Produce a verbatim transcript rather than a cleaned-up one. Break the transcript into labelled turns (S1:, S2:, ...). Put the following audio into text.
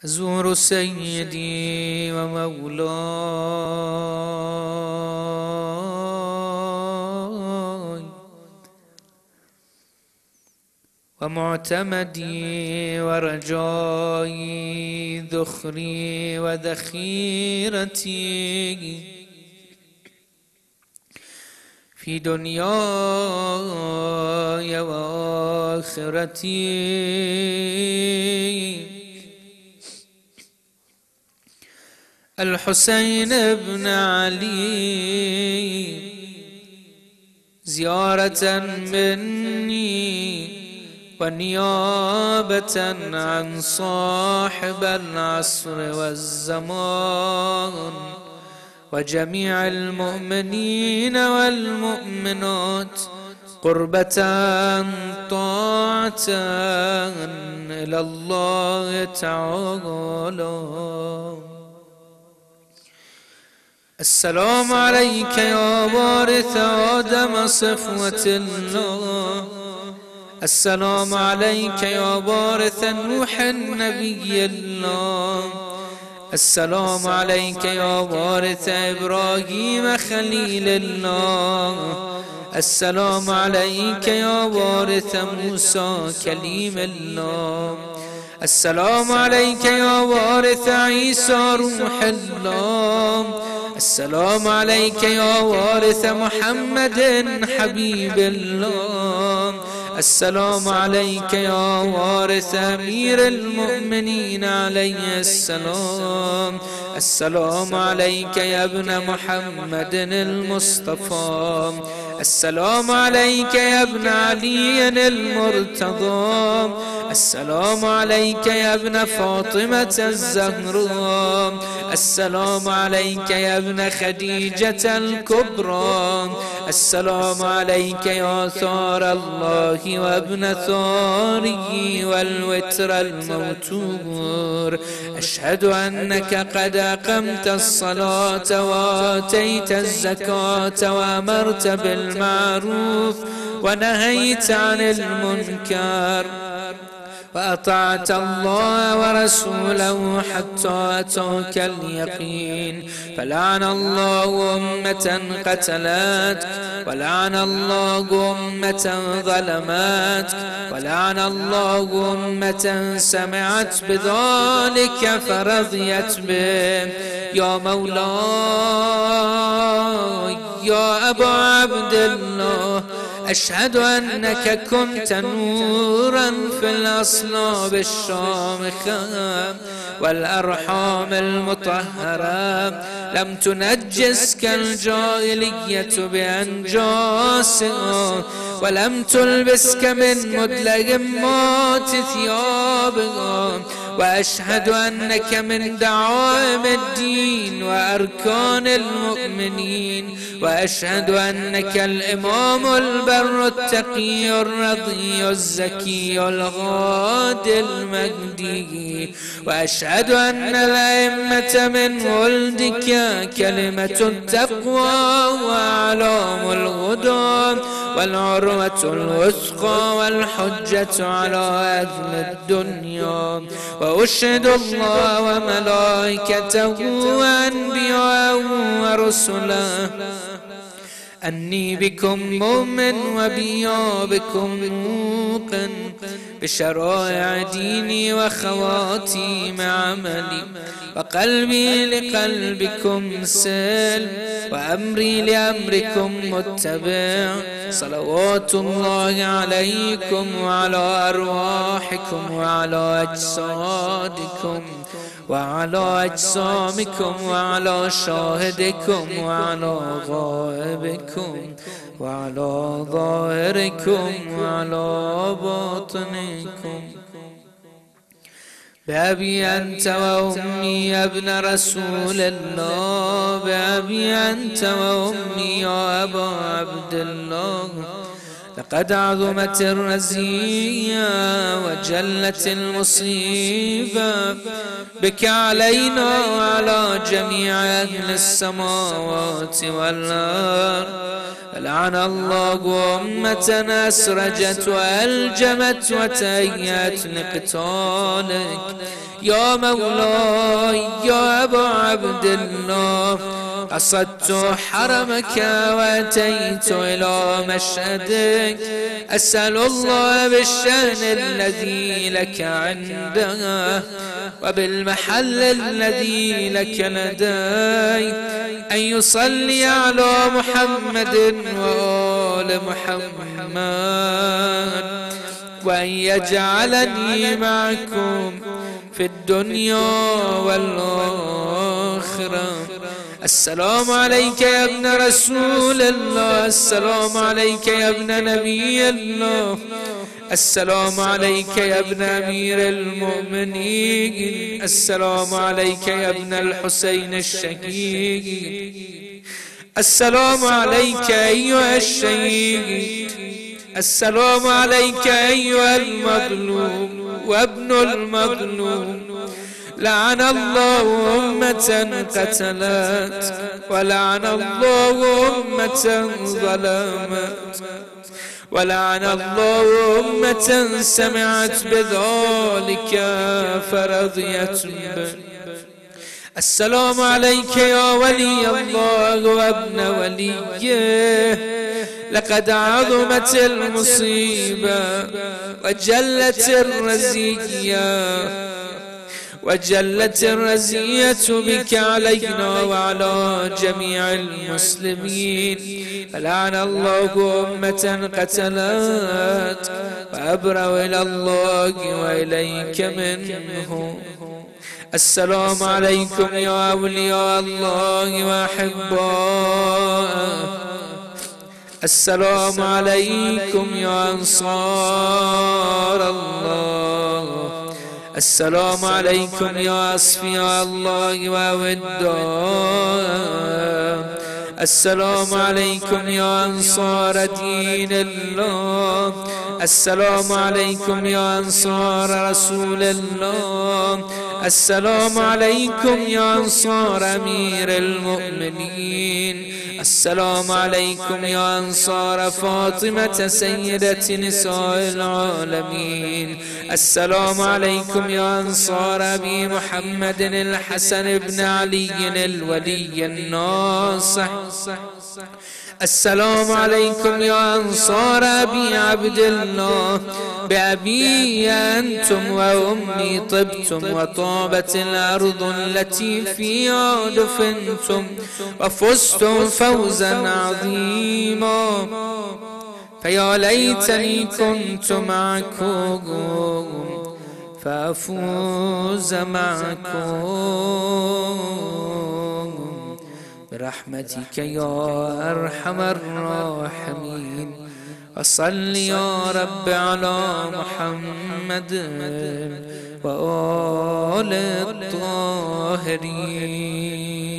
S1: أزور سيدي ومولاي ومعتمدي ورجائي ذخري وذخيرتي في دنياي وآخرتي الحسين بن علي زيارة مني ونيابة عن صاحب العصر والزمان وجميع المؤمنين والمؤمنات قربة طاعة إلى الله تعالى. السلام عليك يا وارث آدم صفوة الله، السلام عليك يا وارث نوح نبي الله، السلام عليك يا وارث إبراهيم خليل الله، السلام عليك يا وارث موسى كليم الله، السلام عليك يا وارث عيسى روح الله، السلام عليك يا وارث محمد حبيب الله، السلام عليك يا وارث أمير المؤمنين عليه السلام، السلام عليك يا ابن محمد المصطفى، السلام عليك يا ابن علي المرتضى، السلام عليك يا ابن فاطمة الزهراء، السلام عليك يا ابن خديجة الكبرى، السلام عليك يا ثار الله وابن ثاره والوتر الموتور. أشهد أنك قد أقمت الصلاة وآتيت الزكاة وأمرت بالمعروف ونهيت عن المنكر وأطعت الله ورسوله حتى أتاك اليقين، فلعن الله أمة قتلتك، ولعن الله أمة ظلمتك، ولعن الله أمة سمعت بذلك فرضيت به. يا مولاي يا أبا عبد الله، أشهد أنك كنت نورا في الأصلاب الشامخة والأرحام المطهرة، لم تنجسك الجاهلية بأنجاسها، ولم تلبسك من مدلهمات ثيابها، وأشهد أنك من دعائم الدين وأركان المؤمنين، وأشهد أنك الإمام البر التقي الرضي الزكي الغادي المهدي، وأشهد أن الأئمة من ولدك كلمة التقوى وأعلام الهدى والعروة الوثقى والحجة على أهل الدنيا. وأشهد الله وملائكته وأنبياءه ورسله أني بكم مؤمن وبإيابكم موقن، بشرائع ديني وخواتيم عملي، وقلبي لقلبكم سلم وأمري لأمركم متبع. صلوات الله عليكم وعلى أرواحكم وعلى أجسادكم وعلى أجسامكم وعلى شاهدكم وعلى غائبكم وعلى ظاهركم وعلى باطنكم. بأبي أنت وأمي يا ابن رسول الله، بأبي أنت وأمي يا أبا عبد الله، لقد عظمت الرزية وجلت المصيبة بك علينا وعلى جميع أهل السماوات والأرض. لعن الله أمة أسرجت وألجمت وتهيأت لقتالك يا مولاي يا أبا عبد الله. قصدت حرمك وأتيت إلى مشهدك أسأل الله بالشأن الذي لك عنده وبالمحل الذي لك لدي أن يصلي على محمد وآل محمد وأن يجعلني معكم في الدنيا والآخرة. السلام عليك يا ابن رسول الله، السلام عليك يا ابن نبي الله، السلام عليك يا ابن أمير المؤمنين، السلام عليك يا ابن الحسين الشهيد، السلام عليك أيها الشهيد، السلام عليك أيها المظلوم وابن المظلوم. لعن الله أمة قتلت ولعن الله أمة ظلمت ولعن الله أمة سمعت بذلك فرضيت به. السلام عليك يا ولي الله وابن وليه. لقد عظمت المصيبة وجلت الرزية وجلت الرزية بك علينا وعلى جميع المسلمين. فلعن الله أمة قتلت وأبرأ إلى الله وإليك منه. السلام عليكم يا أولياء الله وأحباءه، السلام عليكم يا أنصار الله، السلام عليكم يا أصفياء الله وأوداء، السلام عليكم يا أنصار دين الله، السلام عليكم يا أنصار رسول الله، السلام عليكم يا أنصار أمير المؤمنين، السلام عليكم يا أنصار فاطمة سيدة نساء العالمين، السلام عليكم يا أنصار أبي محمد الحسن بن علي الولي الناصح، السلام عليكم يا أنصار أبي عبد الله. بأبي أنتم وأمي طبتم وطابت الأرض التي فيها دفنتم وفزتم فوزا عظيما. فيا ليتني كنت معكم فأفوز معكم برحمتك يا أرحم الراحمين. وصل يا رب على محمد وآل الطاهرين.